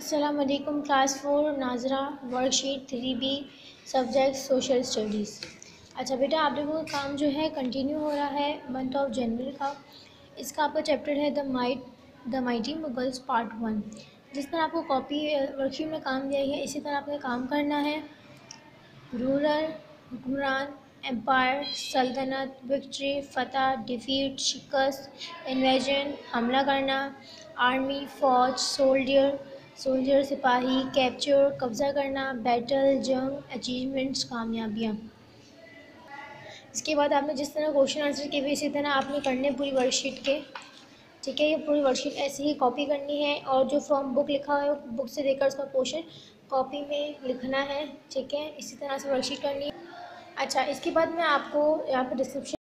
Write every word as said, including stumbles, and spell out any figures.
अस्सलाम वालेकुम class four नाजरा worksheet three B subject social studies. अच्छा बेटा, आप लोगों का काम जो है कंटिन्यू हो रहा है मंथ ऑफ जनवरी का। इसका आपका चैप्टर है the might the mighty Mughals part one. जिस तरह आपको कॉपी वर्कशीट में काम दिया है इसी तरह आपको काम करना है। रूलर, हुक्मरान, एम्पायर, सल्तनत, विक्ट्री, फतह, डिफीट, शिकस्त, इन्वेजन, हमला करना, आर्मी, फ़ौज, सोल्डियर, सोल्जर, सिपाही, कैप्चर, कब्ज़ा करना, बैटल, जंग, अचीवमेंट्स, कामयाबियाँ। इसके बाद आपने जिस तरह क्वेश्चन आंसर किए हुए इसी तरह आपने करने पूरी वर्कशीट के। ठीक है, ये पूरी वर्कशीट ऐसे ही कॉपी करनी है और जो फ्रॉम बुक लिखा है बुक से देकर उसका क्वेश्चन कॉपी में लिखना है। ठीक है, इसी तरह से वर्कशीट करनी है। अच्छा, इसके बाद मैं आपको यहाँ पर डिस्क्रिप्शन